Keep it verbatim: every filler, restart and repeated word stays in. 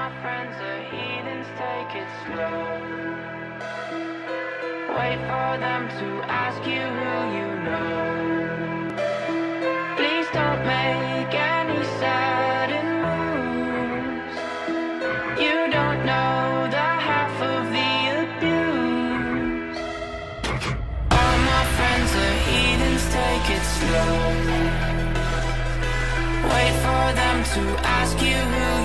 my friends are heathens, take it slow. Wait for them to ask you who you know. Please don't make any sudden moves. You don't know the half of the abuse. All my friends are heathens, take it slow. Wait for them to ask you who